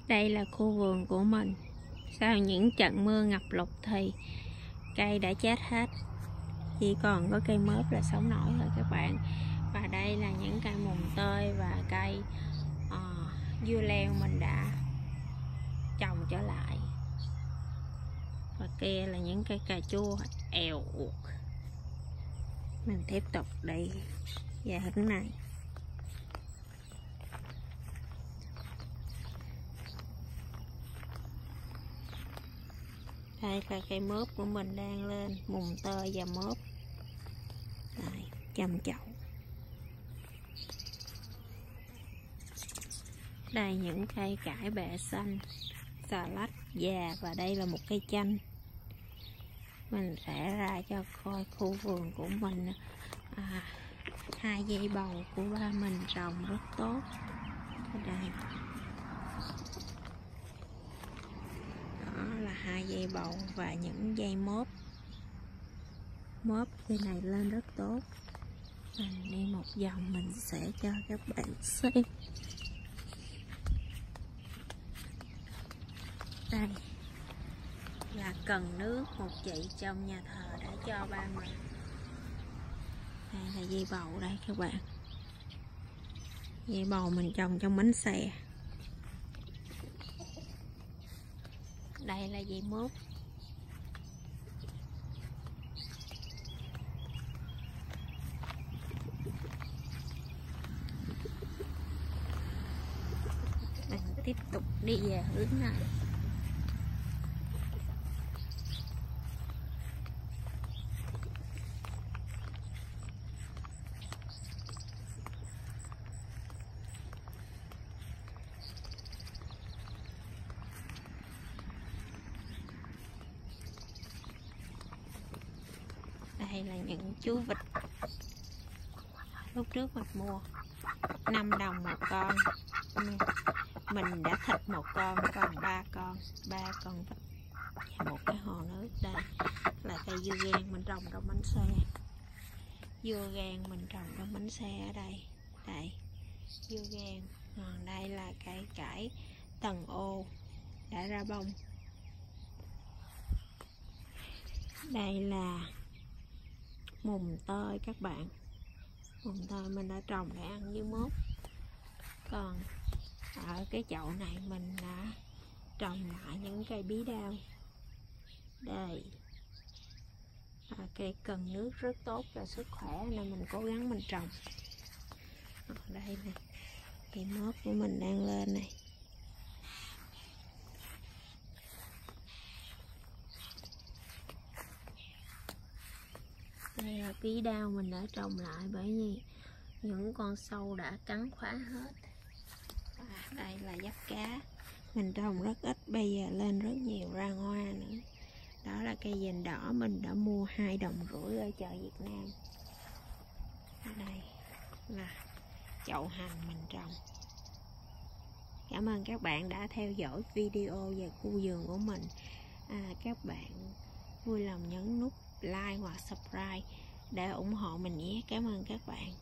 Đây là khu vườn của mình. Sau những trận mưa ngập lụt thì cây đã chết hết, chỉ còn có cây mớp là sống nổi thôi các bạn. Và đây là những cây mùng tơi và cây dưa leo mình đã trồng trở lại. Và kia là những cây cà chua èo uột. Mình tiếp tục đi về hướng này. Đây là cây mướp của mình đang lên, mùng tơi và mướp. Đây, chăm chậu. Đây những cây cải bẹ xanh, xà lách già, và đây là một cây chanh. Mình sẽ ra cho coi khu vườn của mình. 2 dây bầu của ba mình trồng rất tốt. Ở đây. Đó là 2 dây bầu và những dây mớp. Mớp cây này lên rất tốt. Mình đi một vòng mình sẽ cho các bạn xem. Đây là cần nước một chị trong nhà thờ đã cho ba mình. Đây là dây bầu đây các bạn. Dây bầu mình trồng trong bánh xè. Đây là dây mướp. Mình tiếp tục đi về hướng này. Đây là những chú vịt. Lúc trước mình mua 5 đồng một con. Mình đã thịt một con, còn 3 con vịt và một cái hồ nước. Đây là cây dưa gang mình trồng trong bánh xe. Dưa gang mình trồng trong bánh xe ở đây. Đây, dưa gang. Còn đây là cây cải tầng ô đã ra bông. Đây là mùng tơi các bạn. Mùng tơi mình đã trồng để ăn với mốt. Còn ở cái chậu này mình đã trồng lại những cây bí đao. Đây, cây cần nước rất tốt cho sức khỏe nên mình cố gắng mình trồng. Ở đây nè, cây mốt của mình đang lên này. Đây là bí đao mình đã trồng lại bởi vì những con sâu đã cắn phá hết. Đây là giáp cá mình trồng rất ít, bây giờ lên rất nhiều ra hoa nữa. Đó là cây dền đỏ mình đã mua 2,5 đồng ở chợ Việt Nam. Ở đây là chậu hành mình trồng. Cảm ơn các bạn đã theo dõi video về khu vườn của mình. Các bạn vui lòng nhấn nút like hoặc subscribe để ủng hộ mình nhé. Cảm ơn các bạn.